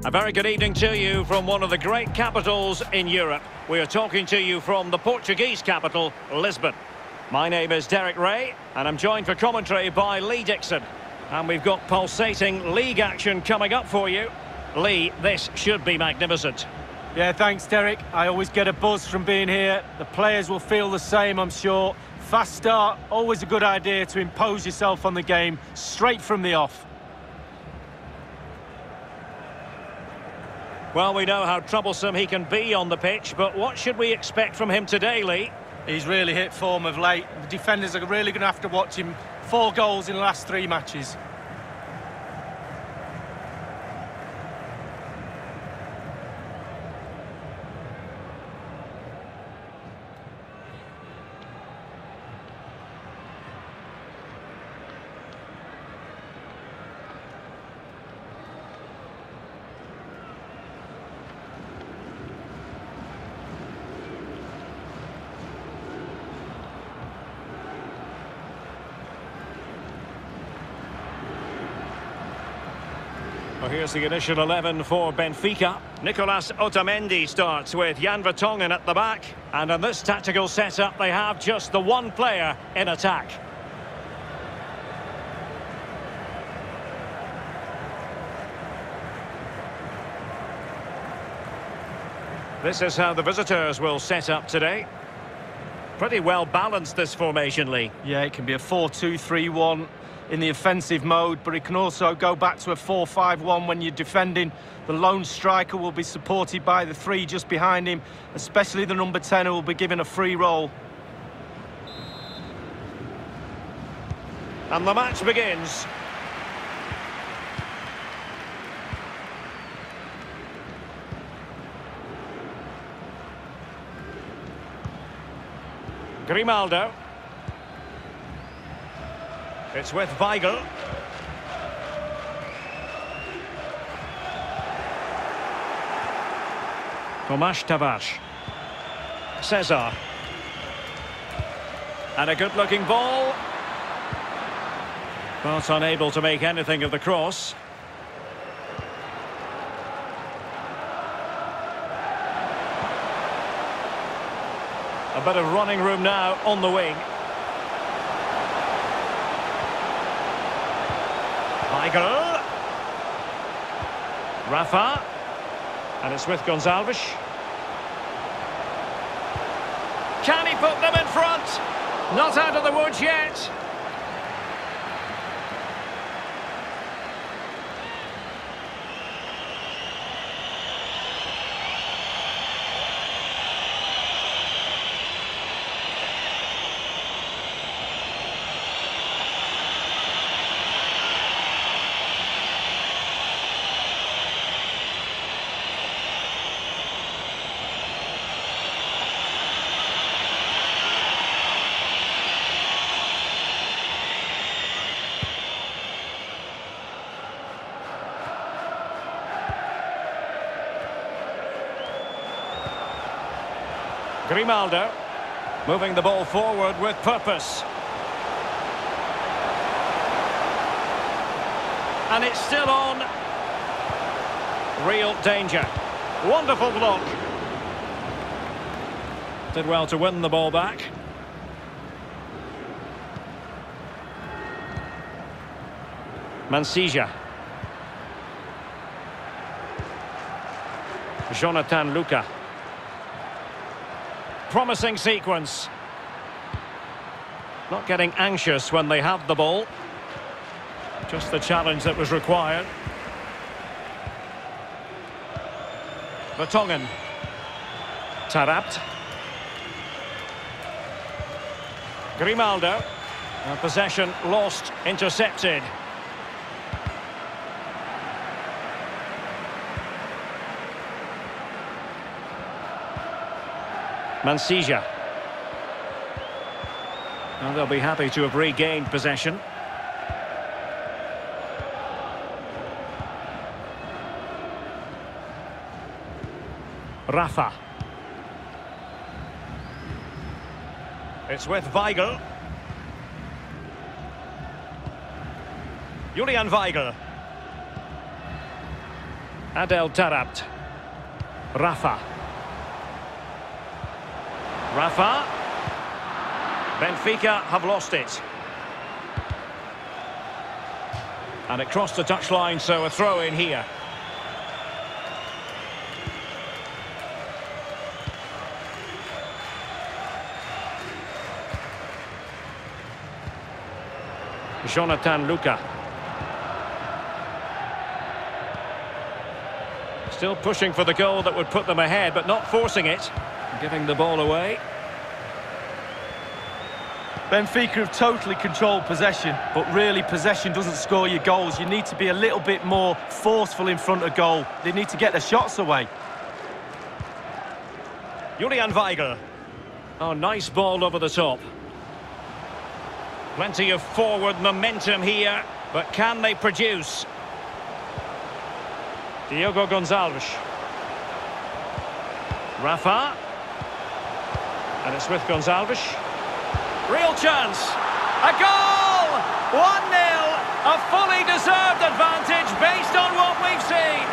A very good evening to you from one of the great capitals in Europe. We are talking to you from the Portuguese capital, Lisbon. My name is Derek Ray, and I'm joined for commentary by Lee Dixon. And we've got pulsating league action coming up for you. Lee, this should be magnificent. Yeah, thanks, Derek. I always get a buzz from being here. The players will feel the same, I'm sure. Fast start, always a good idea to impose yourself on the game straight from the off. Well, we know how troublesome he can be on the pitch, but what should we expect from him today, Lee? He's really hit form of late. The defenders are really going to have to watch him. 4 goals in the last 3 matches. Well, here's the initial 11 for Benfica. Nicolas Otamendi starts with Jan Vertonghen at the back. And in this tactical setup, they have just the one player in attack. This is how the visitors will set up today. Pretty well balanced, this formation, Lee. Yeah, it can be a 4-2-3-1 in the offensive mode, but it can also go back to a 4-5-1 when you're defending. The lone striker will be supported by the 3 just behind him, especially the number 10 who will be given a free role. And the match begins. Grimaldo. It's with Weigl. Tomáš Tavares. Cesar. And a good-looking ball. But unable to make anything of the cross. A bit of running room now on the wing. Weigl. Rafa. And it's with Gonçalves. Can he put them in front? Not out of the woods yet. Grimaldo, moving the ball forward with purpose. And it's still on. Real danger. Wonderful block. Did well to win the ball back. Mansija. Jonathan Luca. Promising sequence. Not getting anxious when they have the ball. Just the challenge that was required. Vertonghen. Taarabt. Grimaldo. Possession lost, intercepted. Mansija. Well, they'll be happy to have regained possession. Rafa. It's with Weigl. Julian Weigl. Adel Tarabt. Rafa. Benfica have lost it. And it crossed the touchline, so a throw in here. Jonathan Luca. Still pushing for the goal that would put them ahead, but not forcing it. Giving the ball away. Benfica have totally controlled possession, but really possession doesn't score you goals. You need to be a little bit more forceful in front of goal. They need to get the shots away. Julian Weigl. Oh, nice ball over the top. Plenty of forward momentum here, but can they produce? Diogo Gonçalves. Rafa. And it's with Gonçalves. Real chance. A goal! 1-0. A fully deserved advantage based on what we've seen.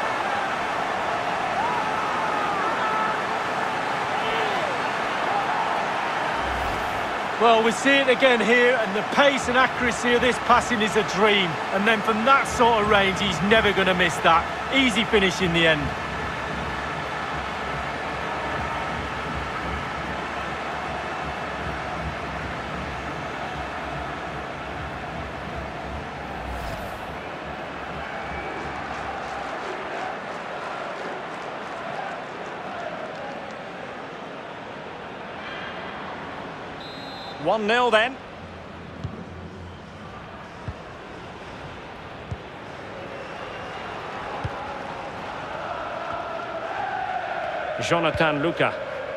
Well, we see it again here, and the pace and accuracy of this passing is a dream. And then from that sort of range, he's never going to miss that. Easy finish in the end. One 0 then. Jonathan Luca.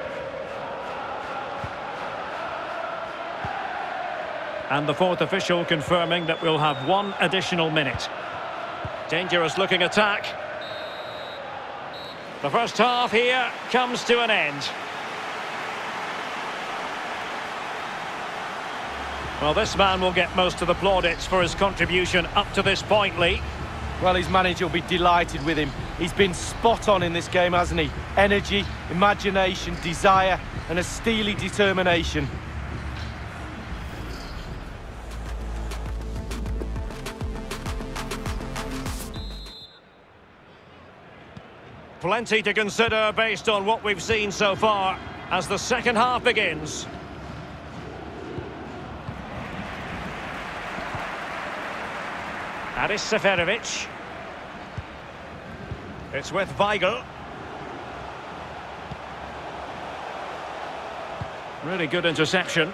And the fourth official confirming that we'll have one additional minute. Dangerous looking attack. The first half here comes to an end. Well, this man will get most of the plaudits for his contribution up to this point, Lee. Well, his manager will be delighted with him. He's been spot on in this game, hasn't he? Energy, imagination, desire, and a steely determination. Plenty to consider based on what we've seen so far as the second half begins. Aris Seferovic. It's with Weigl. Really good interception.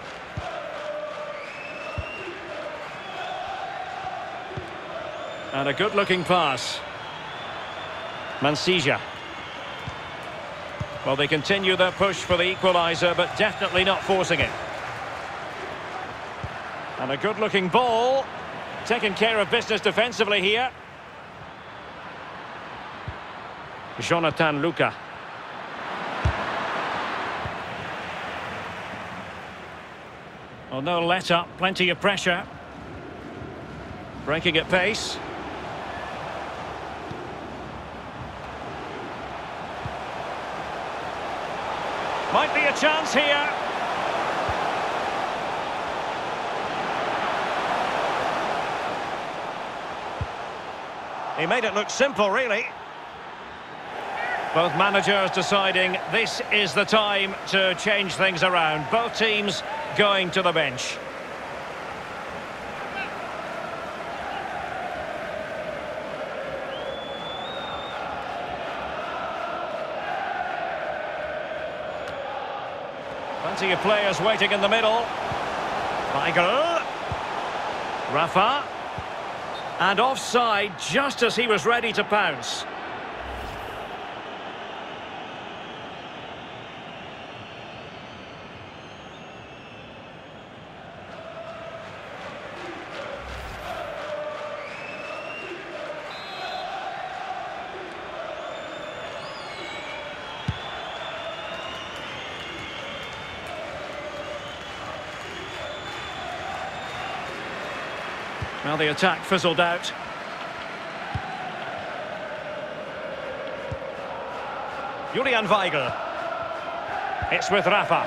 And a good-looking pass. Mansija. Well, they continue their push for the equaliser, but definitely not forcing it. And a good-looking ball. Taking care of business defensively here. Jonathan Luca. Well, no let-up, plenty of pressure. Breaking at pace. Might be a chance here. He made it look simple, really. Both managers deciding this is the time to change things around. Both teams going to the bench. Plenty of players waiting in the middle. Weigl. Rafa. And offside just as he was ready to pounce. Well, the attack fizzled out. Julian Weigl. It's with Rafa.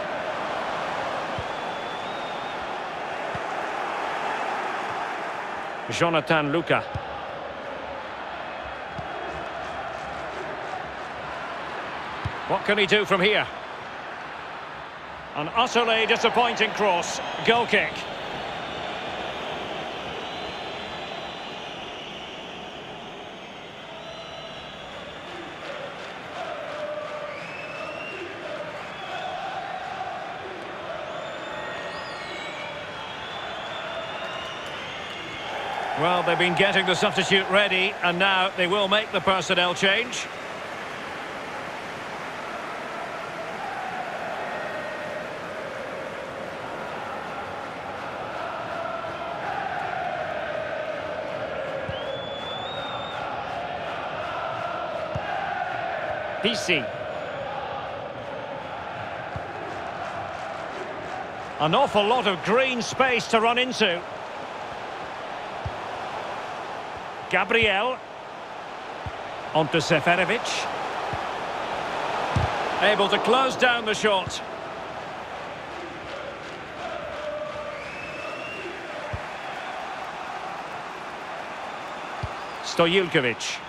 Jonathan Luca. What can he do from here? An utterly disappointing cross. Goal kick. Well, they've been getting the substitute ready, and now they will make the personnel change. PC. An awful lot of green space to run into. Gabriel. On to Seferovic. Able to close down the shot. Stojilkovic.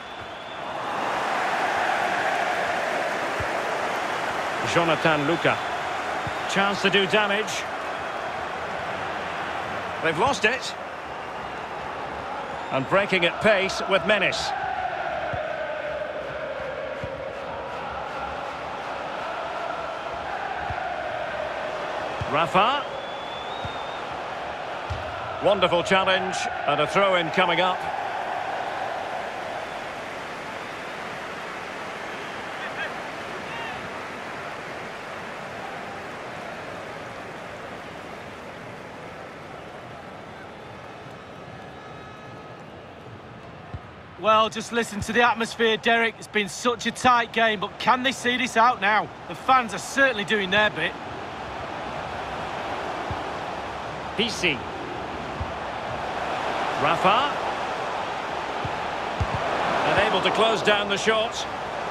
Jonathan Luca. Chance to do damage. They've lost it. And breaking at pace with menace. Rafa. Wonderful challenge and a throw-in coming up. Well, just listen to the atmosphere, Derek. It's been such a tight game, but can they see this out now? The fans are certainly doing their bit. PC. Rafa. And able to close down the shot.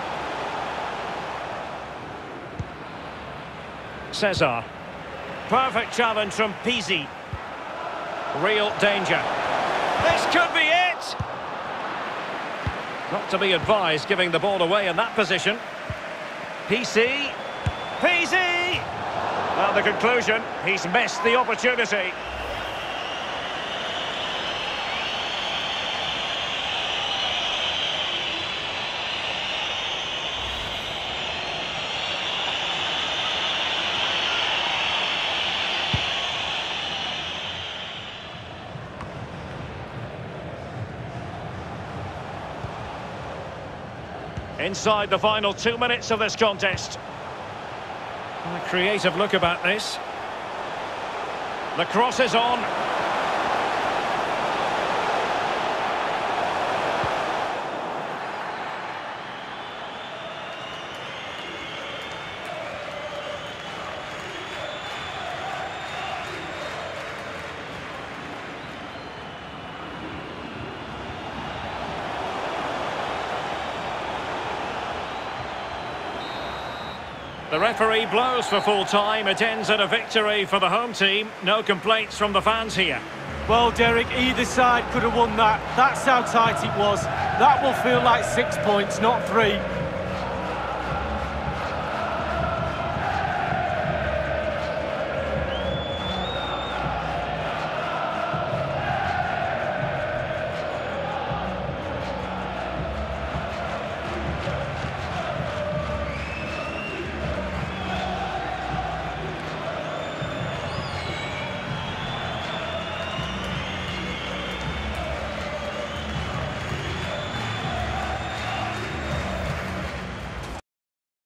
Cesar. Perfect challenge from Pizzi. Real danger. This could be it! Not to be advised giving the ball away in that position. PC. PC! Well, the conclusion, he's missed the opportunity. Inside the final 2 minutes of this contest. A creative look about this. The cross is on. The referee blows for full time. It ends in a victory for the home team. No complaints from the fans here. Well, Derek, either side could have won that. That's how tight it was. That will feel like 6 points, not 3.